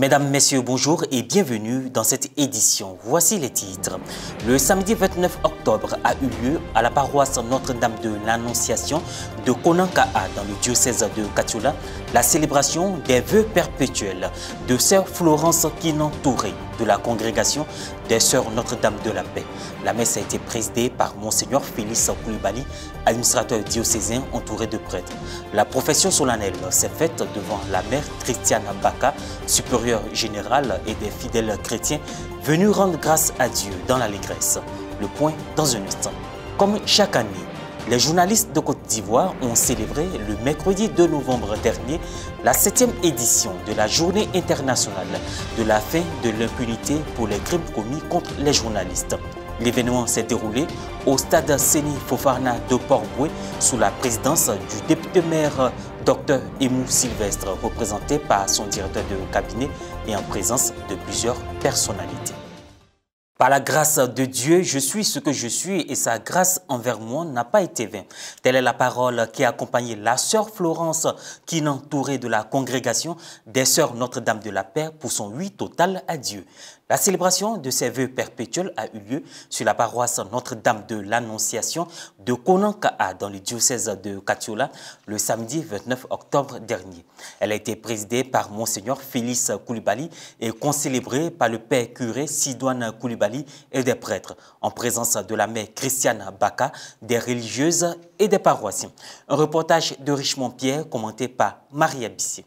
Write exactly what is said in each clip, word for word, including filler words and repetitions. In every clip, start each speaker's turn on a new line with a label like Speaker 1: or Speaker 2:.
Speaker 1: Mesdames, Messieurs, bonjour et bienvenue dans cette édition. Voici les titres. Le samedi vingt-neuf octobre a eu lieu à la paroisse Notre-Dame de l'Annonciation de Konankaa dans le diocèse de Katiola la célébration des vœux perpétuels de Sœur Florence Kinan Touré de la congrégation des Sœurs Notre-Dame de la Paix. La messe a été présidée par Monseigneur Félix Koulibaly, administrateur diocésain entouré de prêtres. La profession solennelle s'est faite devant la mère Christiane Baka, supérieure générale et des fidèles chrétiens venus rendre grâce à Dieu dans l'allégresse. Le point dans un instant. Comme chaque année, les journalistes de Côte d'Ivoire ont célébré le mercredi deux novembre dernier la septième édition de la Journée internationale de la fin de l'impunité pour les crimes commis contre les journalistes. L'événement s'est déroulé au stade Séni Fofana de Port-Boué sous la présidence du député-maire Dr Emou Sylvestre, représenté par son directeur de cabinet et en présence de plusieurs personnalités. Par la grâce de Dieu, je suis ce que je suis et sa grâce envers moi n'a pas été vaine. Telle est la parole qui a accompagné la sœur Florence Kinan Touré de la congrégation des Sœurs Notre-Dame de la Paix pour son oui total à Dieu. La célébration de ses vœux perpétuels a eu lieu sur la paroisse Notre-Dame de l'Annonciation de Konankaa dans le diocèse de Katiola le samedi vingt-neuf octobre dernier. Elle a été présidée par Monseigneur Félix Koulibaly et concélébrée par le père curé Sidoine Koulibaly et des prêtres, en présence de la mère Christiane Baka, des religieuses et des paroissiens. Un reportage de Richemont Pierre commenté par Maria Bissier.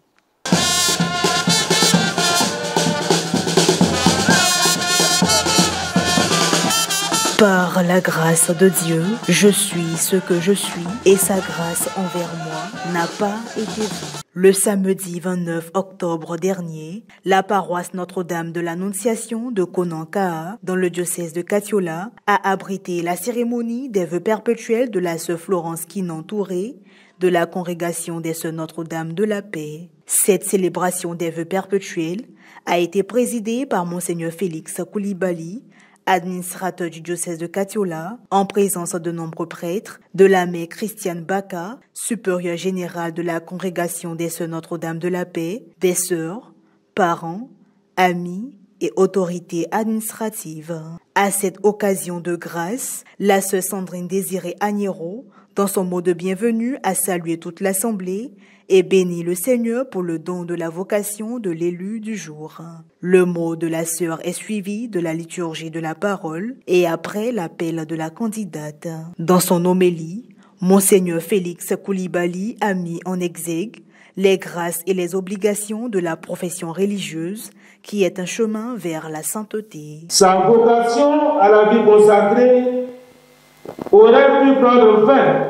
Speaker 2: Par la grâce de Dieu, je suis ce que je suis et sa grâce envers moi n'a pas été vaine. Le samedi vingt-neuf octobre dernier, la paroisse Notre-Dame de l'Annonciation de Konankaa, dans le diocèse de Katiola, a abrité la cérémonie des vœux perpétuels de la sœur Florence Kinan Touré de la congrégation des Sœurs Notre-Dame de la Paix. Cette célébration des vœux perpétuels a été présidée par Monseigneur Félix Koulibaly, administrateur du diocèse de Katiola, en présence de nombreux prêtres, de la mère Christiane Baka, supérieure générale de la congrégation des Sœurs Notre-Dame de la Paix, des sœurs, parents, amis et autorités administratives. À cette occasion de grâce, la sœur Sandrine Désirée Agnero, dans son mot de bienvenue, a salué toute l'assemblée et béni le Seigneur pour le don de la vocation de l'élu du jour. Le mot de la sœur est suivi de la liturgie de la parole et après l'appel de la candidate. Dans son homélie, Monseigneur Félix Koulibaly a mis en exergue les grâces et les obligations de la profession religieuse qui est un chemin vers la sainteté.
Speaker 3: Sa vocation à la vie consacrée aurait pu prendre fin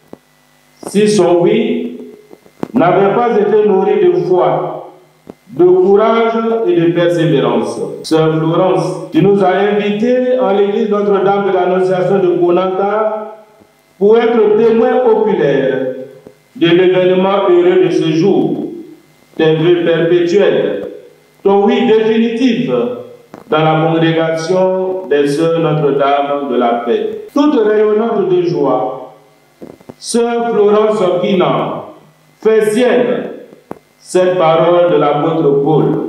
Speaker 3: si son oui n'avait pas été nourri de foi, de courage et de persévérance. Sœur Florence, tu nous as invités en l'église Notre-Dame de l'Annonciation de Konankaa pour être témoin oculaire de l'événement heureux de ce jour, tes vœux perpétuels, ton oui définitif dans la congrégation des Sœurs Notre-Dame de la Paix. Toute rayonnante de joie, Sœur Florence Kinan fait sienne cette parole de l'apôtre Paul.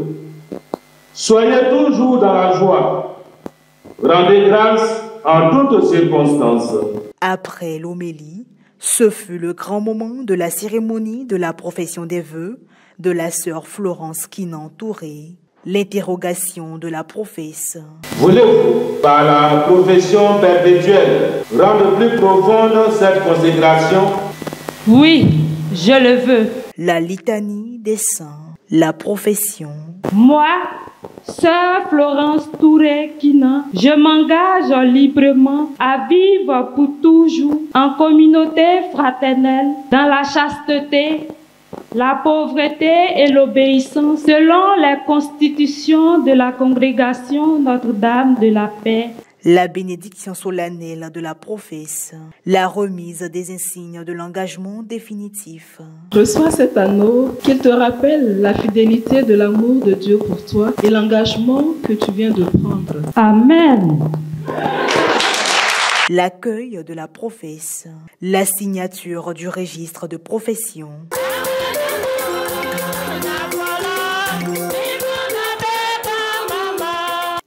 Speaker 3: Soyez toujours dans la joie, rendez grâce en toutes circonstances.
Speaker 2: Après l'homélie, ce fut le grand moment de la cérémonie de la profession des vœux de la sœur Florence Kinan Touré. L'interrogation de la professe.
Speaker 3: Voulez-vous, par la profession perpétuelle, rendre plus profonde cette consécration?
Speaker 4: Oui, je le veux.
Speaker 2: La litanie des saints, la profession.
Speaker 4: Moi, sœur Florence Touré Kinan, je m'engage librement à vivre pour toujours en communauté fraternelle, dans la chasteté, la pauvreté et l'obéissance selon les constitutions de la congrégation Notre-Dame de la Paix.
Speaker 2: La bénédiction solennelle de la professe, la remise des insignes de l'engagement définitif.
Speaker 5: Reçois cet anneau qui te rappelle la fidélité de l'amour de Dieu pour toi et l'engagement que tu viens de prendre.
Speaker 4: Amen.
Speaker 2: L'accueil de la professe, la signature du registre de profession.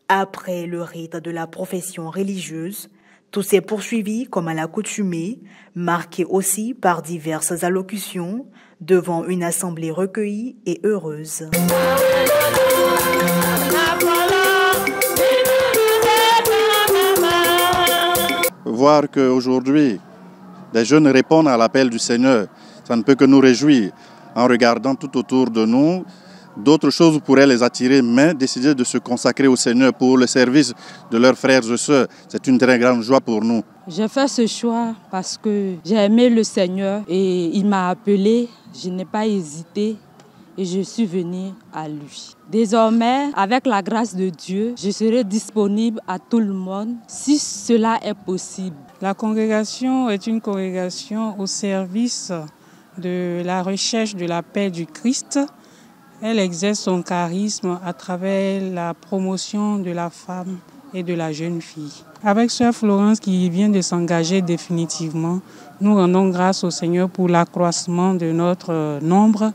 Speaker 2: Après le rite de la profession religieuse, tout s'est poursuivi comme à l'accoutumée, marqué aussi par diverses allocutions devant une assemblée recueillie et heureuse.
Speaker 6: Voir qu'aujourd'hui, les jeunes répondent à l'appel du Seigneur, ça ne peut que nous réjouir. En regardant tout autour de nous, d'autres choses pourraient les attirer, mais décider de se consacrer au Seigneur pour le service de leurs frères et sœurs, c'est une très grande joie pour nous.
Speaker 7: J'ai fait ce choix parce que j'ai aimé le Seigneur et il m'a appelé, je n'ai pas hésité et je suis venue à lui. Désormais, avec la grâce de Dieu, je serai disponible à tout le monde si cela est possible.
Speaker 8: La congrégation est une congrégation au service de la recherche de la paix du Christ. Elle exerce son charisme à travers la promotion de la femme et de la jeune fille. Avec Sœur Florence qui vient de s'engager définitivement, nous rendons grâce au Seigneur pour l'accroissement de notre nombre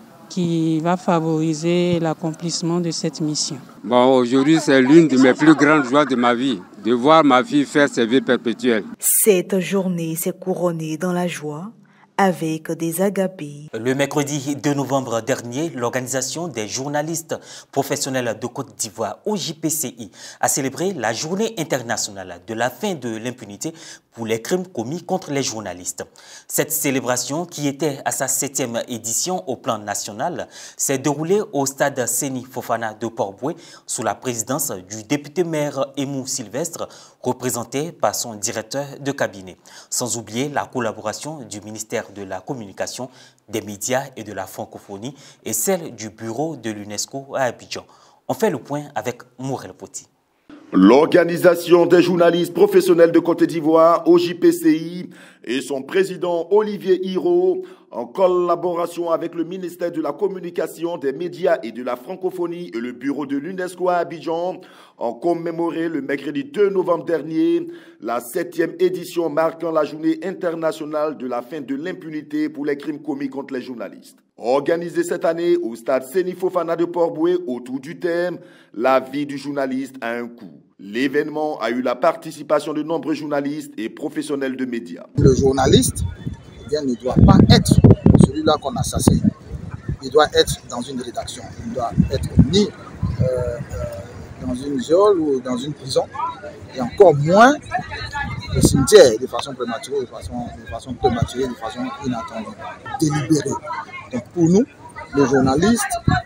Speaker 8: qui va favoriser l'accomplissement de cette mission.
Speaker 9: Bon, aujourd'hui, c'est l'une de mes plus grandes joies de ma vie, de voir ma fille faire ses vœux perpétuels.
Speaker 2: Cette journée s'est couronnée dans la joie avec des agapés.
Speaker 1: Le mercredi deux novembre dernier, l'Organisation des journalistes professionnels de Côte d'Ivoire, O J P C I, a célébré la journée internationale de la fin de l'impunité pour les crimes commis contre les journalistes. Cette célébration, qui était à sa septième édition au plan national, s'est déroulée au stade Seni Fofana de Port-Bouët sous la présidence du député-maire Emou Sylvestre, représenté par son directeur de cabinet. Sans oublier la collaboration du ministère de la Communication, des médias et de la francophonie et celle du bureau de l'UNESCO à Abidjan. On fait le point avec Mourel Poti.
Speaker 10: L'Organisation des journalistes professionnels de Côte d'Ivoire, O J P C I, et son président Olivier Hiro, en collaboration avec le ministère de la Communication, des médias et de la francophonie et le bureau de l'UNESCO à Abidjan, ont commémoré le mercredi deux novembre dernier la septième édition marquant la journée internationale de la fin de l'impunité pour les crimes commis contre les journalistes. Organisée cette année au stade Seni Fofana de Port-Bouët autour du thème « La vie du journaliste a un coût ». L'événement a eu la participation de nombreux journalistes et professionnels de médias.
Speaker 11: Le journaliste eh bien, ne doit pas être celui-là qu'on assassine. Il doit être dans une rédaction. Il ne doit être ni euh, euh, dans une geôle ou dans une prison, et encore moins au cimetière de façon prématurée, de façon, de façon prématurée, de façon inattendue, délibérée. Donc pour nous, le journaliste,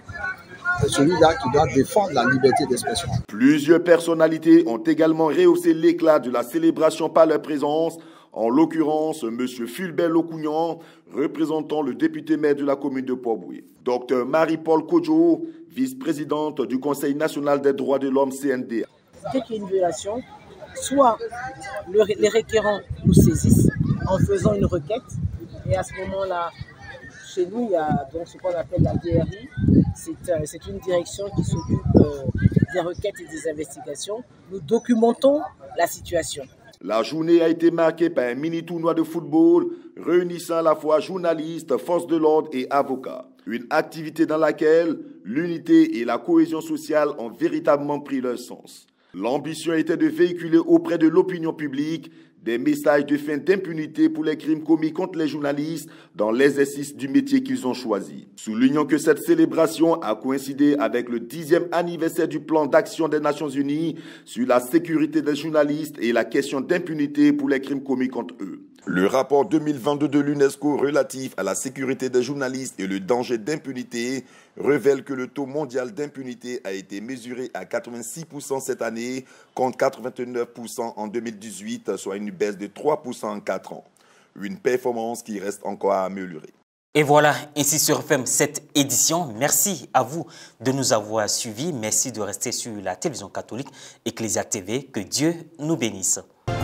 Speaker 11: c'est celui-là qui doit défendre la liberté d'expression.
Speaker 10: Plusieurs personnalités ont également rehaussé l'éclat de la célébration par leur présence, en l'occurrence M. Fulbert Locougnan, représentant le député-maire de la commune de Port-Bouët. Docteur Marie-Paul Kodjo, vice-présidente du Conseil national des droits de l'homme C N D.
Speaker 12: Dès qu'il y a une violation, soit le, les requérants nous saisissent en faisant une requête, et à ce moment-là, chez nous, il y a donc ce qu'on appelle la D R I, c'est une direction qui s'occupe euh, des requêtes et des investigations. Nous documentons la situation.
Speaker 10: La journée a été marquée par un mini-tournoi de football réunissant à la fois journalistes, forces de l'ordre et avocats. Une activité dans laquelle l'unité et la cohésion sociale ont véritablement pris leur sens. L'ambition était de véhiculer auprès de l'opinion publique des messages de fin d'impunité pour les crimes commis contre les journalistes dans l'exercice du métier qu'ils ont choisi. Soulignons que cette célébration a coïncidé avec le dixième anniversaire du plan d'action des Nations Unies sur la sécurité des journalistes et la question d'impunité pour les crimes commis contre eux. Le rapport deux mille vingt-deux de l'UNESCO relatif à la sécurité des journalistes et le danger d'impunité révèle que le taux mondial d'impunité a été mesuré à quatre-vingt-six pour cent cette année contre quatre-vingt-neuf pour cent en deux mille dix-huit, soit une baisse de trois pour cent en quatre ans. Une performance qui reste encore à améliorer.
Speaker 1: Et voilà, ainsi se referme cette édition. Merci à vous de nous avoir suivis. Merci de rester sur la télévision catholique Ecclesia T V. Que Dieu nous bénisse.